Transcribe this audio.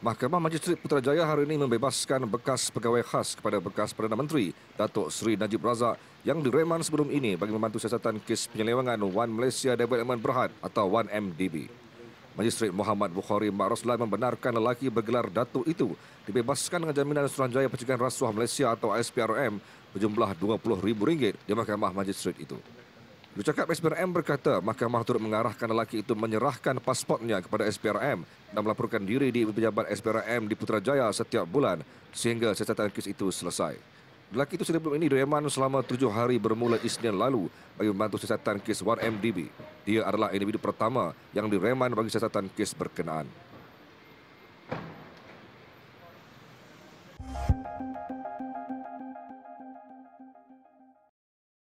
Mahkamah Magistrate Putrajaya hari ini membebaskan bekas pegawai khas kepada bekas Perdana Menteri Datuk Seri Najib Razak yang direman sebelum ini bagi membantu siasatan kes penyelewengan One Malaysia Development Berhad atau 1MDB. Magistrate Muhammad Bukhari Mak Roslan membenarkan lelaki bergelar Datuk itu dibebaskan dengan jaminan Suruhanjaya Pencegahan Rasuah Malaysia atau SPRM berjumlah RM20,000 di Mahkamah Magistrate itu. Jurucakap SPRM berkata mahkamah turut mengarahkan lelaki itu menyerahkan pasportnya kepada SPRM dan melaporkan diri di pejabat SPRM di Putrajaya setiap bulan sehingga siasatan kes itu selesai. Lelaki itu sebelum ini direman selama 7 hari bermula Isnin lalu bagi membantu siasatan kes 1MDB. Dia adalah individu pertama yang direman bagi siasatan kes berkenaan.